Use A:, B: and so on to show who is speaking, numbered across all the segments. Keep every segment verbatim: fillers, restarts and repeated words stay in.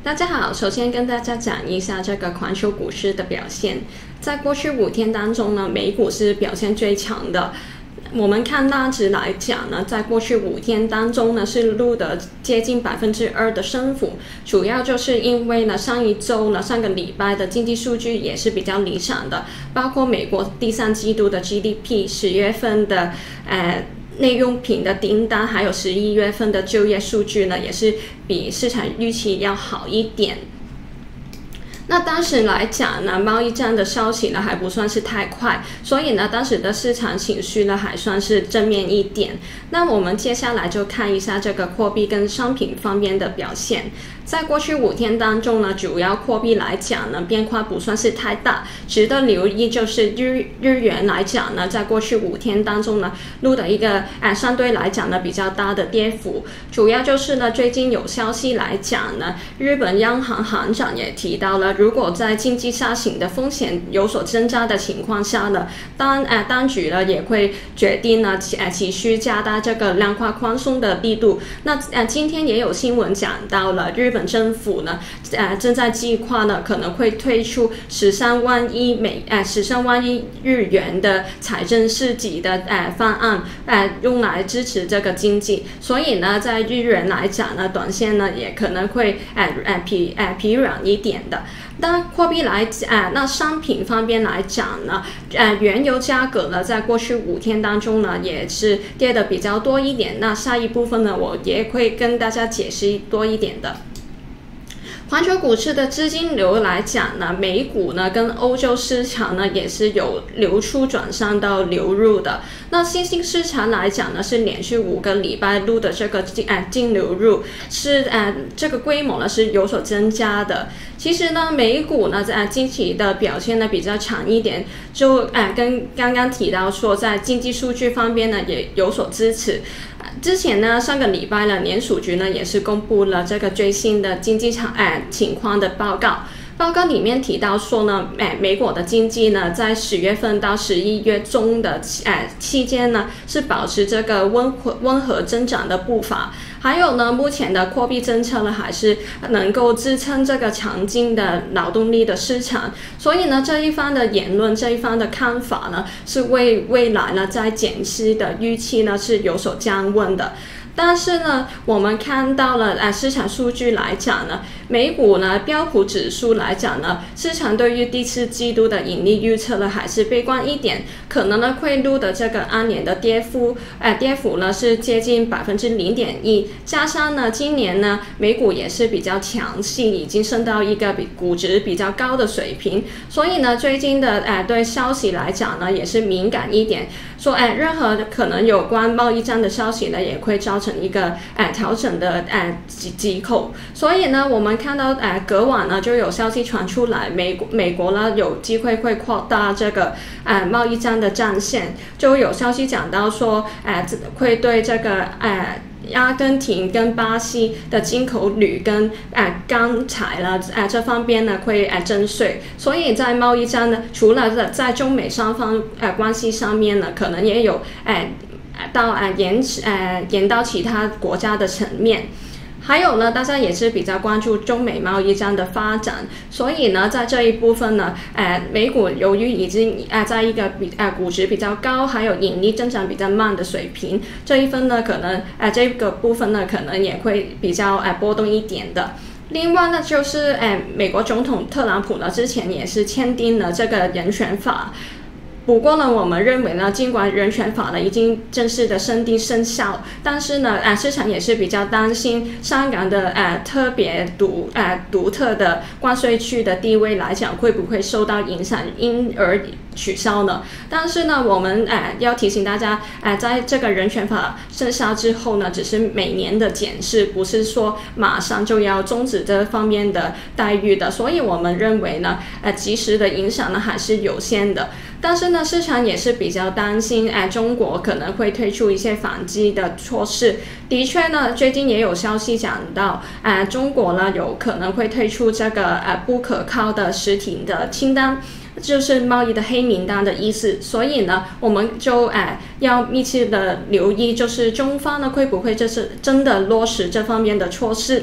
A: 大家好，首先跟大家讲一下这个环球股市的表现。在过去五天当中呢，美股是表现最强的。我们看纳指来讲呢，在过去五天当中呢，是录得接近百分之二的升幅，主要就是因为呢，上一周呢，上个礼拜的经济数据也是比较理想的，包括美国第三季度的 G D P、十月份的呃。内用品的订单，还有十一月份的就业数据呢，也是比市场预期要好一点。那当时来讲呢，贸易战的消息呢还不算是太快，所以呢，当时的市场情绪呢还算是正面一点。那我们接下来就看一下这个货币跟商品方面的表现。在过去五天当中呢，主要货币来讲呢，变化不算是太大。值得留意就是日日元来讲呢，在过去五天当中呢，录的一个呃相对来讲呢比较大的跌幅。主要就是呢，最近有消息来讲呢，日本央行行长也提到了，如果在经济下行的风险有所增加的情况下呢，当呃当局呢也会决定呢呃持续加大这个量化宽松的力度。那呃今天也有新闻讲到了日本。日本政府呢，呃，正在计划呢，可能会推出十三万亿美，呃，十三万亿日元的财政刺激的呃方案，呃，用来支持这个经济。所以呢，在日元来讲呢，短线呢也可能会呃呃疲呃疲软一点的。那货币来呃，那商品方面来讲呢，呃，原油价格呢，在过去五天当中呢，也是跌的比较多一点。那下一部分呢，我也会跟大家解释多一点的。环球股市的资金流来讲呢，美股呢跟欧洲市场呢也是有流出转向到流入的。那新兴市场来讲呢，是连续五个礼拜录的这个净呃净流入是呃这个规模呢是有所增加的。其实呢，美股呢在近期的表现呢比较强一点，就呃跟刚刚提到说，在经济数据方面呢也有所支持。之前呢，上个礼拜呢，联储局呢也是公布了这个最新的经济场呃情况的报告。报告里面提到说呢，美美国的经济呢，在十月份到十一月中的呃期间呢，是保持这个温和温和增长的步伐。还有呢，目前的货币政策呢，还是能够支撑这个强劲的劳动力的市场。所以呢，这一方的言论，这一方的看法呢，是为未来呢在减息的预期呢是有所降温的。但是呢，我们看到了呃市场数据来讲呢，美股呢标普指数来讲呢，市场对于第四季度的盈利预测呢还是悲观一点，可能呢会录的这个按年的跌幅，呃跌幅呢是接近百分之零点一，加上呢今年呢美股也是比较强势，已经升到一个比估值比较高的水平，所以呢最近的呃对消息来讲呢也是敏感一点，说哎任何可能有关贸易战的消息呢也会造成成一个呃调整的呃机机构。所以呢，我们看到呃隔晚呢就有消息传出来，美国美国呢有机会会扩大这个呃贸易战的战线，就有消息讲到说，呃会对这个呃。阿根廷跟巴西的进口铝跟呃钢材了呃这方面呢会呃征税，所以在贸易战呢，除了在中美双方呃关系上面呢，可能也有呃到呃延呃延到其他国家的层面。还有呢，大家也是比较关注中美贸易战的发展，所以呢，在这一部分呢，呃，美股由于已经呃在一个比呃估值比较高，还有盈利增长比较慢的水平，这一分呢，可能呃这个部分呢，可能也会比较呃波动一点的。另外呢，就是呃美国总统特朗普呢，之前也是签订了这个人权法。不过呢，我们认为呢，尽管人权法呢已经正式的生定生效，但是呢，呃，市场也是比较担心香港的呃特别独呃独特的关税区的地位来讲，会不会受到影响，因而取消呢？但是呢，我们呃要提醒大家，呃，在这个人权法生效之后呢，只是每年的检视，不是说马上就要终止这方面的待遇的，所以我们认为呢，呃，及时的影响呢还是有限的。但是呢，市场也是比较担心，哎，中国可能会推出一些反击的措施。的确呢，最近也有消息讲到，哎，中国呢有可能会推出这个呃不可靠的实体的清单。就是贸易的黑名单的意思，所以呢，我们就哎要密切的留意，就是中方呢会不会这是真的落实这方面的措施。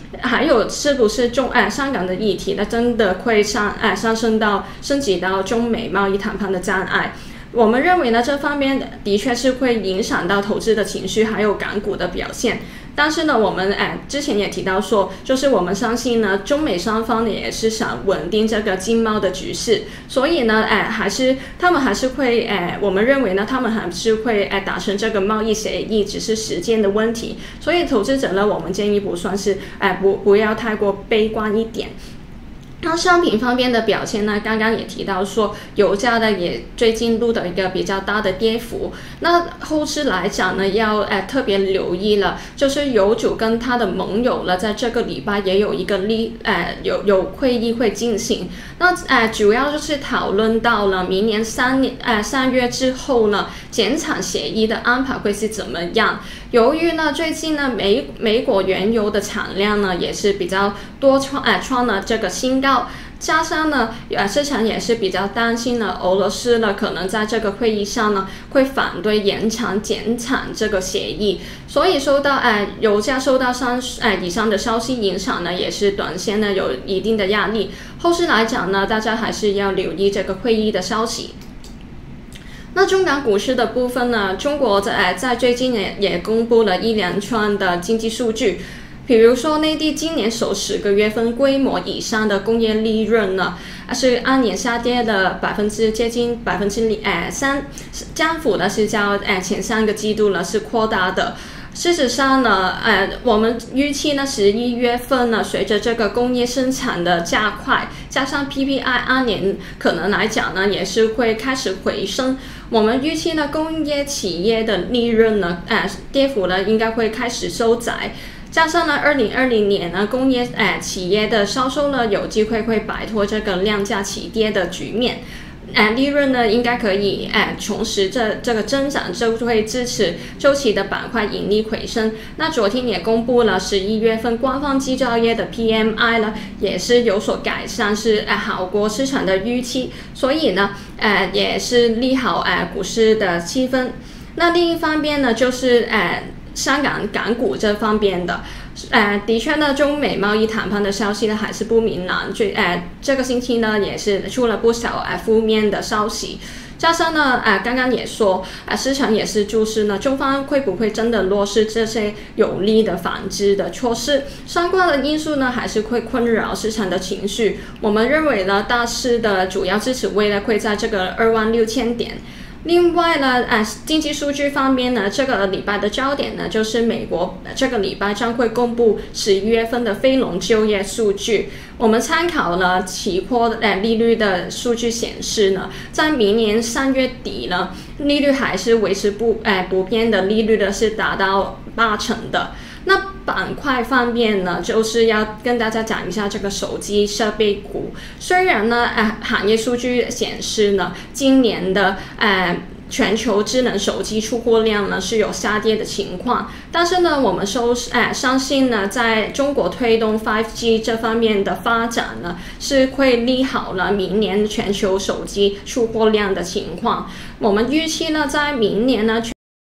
A: 还有是不是中哎香港的议题呢，真的会上哎上升到升级到中美贸易谈判的障碍？我们认为呢，这方面的确是会影响到投资的情绪，还有港股的表现。但是呢，我们哎之前也提到说，就是我们相信呢，中美双方呢也是想稳定这个经贸的局势，所以呢，哎还是他们还是会哎，我们认为呢，他们还是会哎达成这个贸易协议，只是时间的问题。所以投资者呢，我们建议不算是哎不不要太过悲观一点。那商品方面的表现呢？刚刚也提到说，油价呢也最近录的一个比较大的跌幅。那后市来讲呢，要呃特别留意了，就是油主跟他的盟友呢，在这个礼拜也有一个例呃有有会议会进行。那呃主要就是讨论到了明年三年呃三月之后呢，减产协议的安排会是怎么样？由于呢最近呢美美国原油的产量呢也是比较多创呃创了这个新高。加上呢，呃，市场也是比较担心呢，俄罗斯呢可能在这个会议上呢会反对延长减产这个协议，所以受到呃油价受到上呃以上的消息影响呢，也是短线呢有一定的压力。后市来讲呢，大家还是要留意这个会议的消息。那中港股市的部分呢，中国在呃在最近也也公布了一连串的经济数据。比如说，内地今年首十个月份规模以上的工业利润呢，是按年下跌了百分之接近百分之呃三，降幅呢是较呃前三个季度呢是扩大的。事实上呢，呃，我们预期呢，十一月份呢，随着这个工业生产的加快，加上 P P I 按年可能来讲呢，也是会开始回升。我们预期呢，工业企业的利润呢，呃，跌幅呢应该会开始收窄。加上呢，二零二零年呢，工业呃企业的销售呢，有机会会摆脱这个量价齐跌的局面，呃，利润呢应该可以呃重拾这这个增长，就会支持周期的板块盈利回升。那昨天也公布了十一月份官方制造业的 P M I 呢，也是有所改善，是呃好过市场的预期，所以呢，呃也是利好呃股市的气氛。那另一方面呢，就是呃。香港港股这方面的，呃，的确呢，中美贸易谈判的消息呢还是不明朗，最呃这个星期呢也是出了不少呃负面的消息，加上呢，呃刚刚也说，呃市场也是注视呢，中方会不会真的落实这些有利的反制的措施，相关的因素呢还是会困扰市场的情绪。我们认为呢，大市的主要支持位呢会在这个二万六千点。另外呢，呃，经济数据方面呢，这个礼拜的焦点呢，就是美国这个礼拜将会公布十一月份的非农就业数据。我们参考了期货呃利率的数据显示呢，在明年三月底呢，利率还是维持不呃不变的利率呢是达到八成的。那板块方面呢，就是要跟大家讲一下这个手机设备股。虽然呢，呃，行业数据显示呢，今年的呃全球智能手机出货量呢是有下跌的情况，但是呢，我们收呃相信呢，在中国推动 五 G 这方面的发展呢，是会利好了明年全球手机出货量的情况。我们预期呢，在明年呢。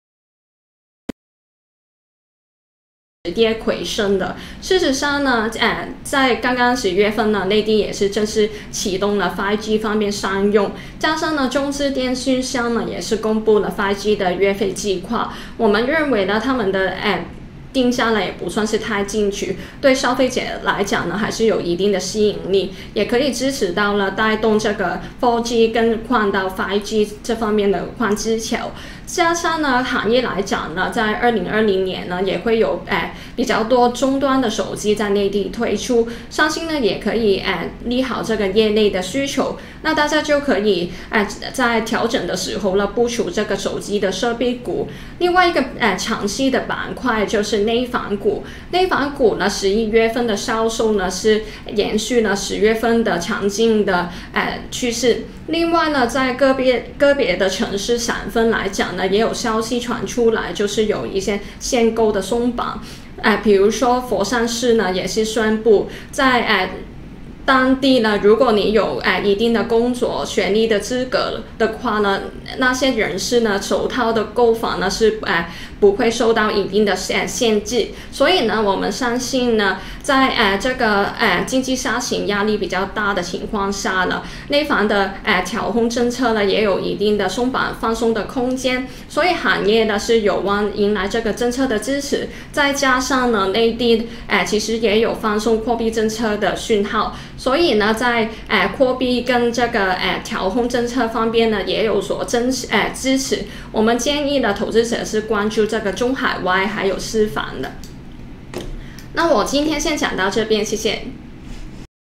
A: 跌回升的。事实上呢，呃，在刚刚十月份呢，内地也是正式启动了 五 G 方面商用，加上呢，中资电信商呢也是公布了 五 G 的月费计划。我们认为呢，他们的呃定价呢也不算是太进取，对消费者来讲呢还是有一定的吸引力，也可以支持到了带动这个 四 G 跟换到 五 G 这方面的换机潮。加上呢，行业来讲呢，在二零二零年呢，也会有呃比较多终端的手机在内地推出，相信呢也可以呃利好这个业内的需求。那大家就可以呃在调整的时候呢，部署这个手机的设备股。另外一个呃长期的板块就是内房股，内房股呢，十一月份的销售呢是延续了十月份的强劲的呃趋势。另外呢，在个别个别的城市省份来讲呢，也有消息传出来，就是有一些限购的松绑，呃，比如说佛山市呢也是宣布在呃当地呢，如果你有哎一定的工作、学历的资格的话呢，那些人士呢，首套的购房呢是哎不会受到一定的限限制。所以呢，我们相信呢，在哎这个哎经济下行压力比较大的情况下呢，内房的哎调控政策呢也有一定的松绑放松的空间，所以行业呢是有望迎来这个政策的支持。再加上呢，内地哎其实也有放松货币政策的讯号。所以呢，在呃货币跟这个呃调控政策方面呢，也有所支持呃支持。我们建议呢，投资者是关注这个中海外还有私房的。那我今天先讲到这边，谢谢。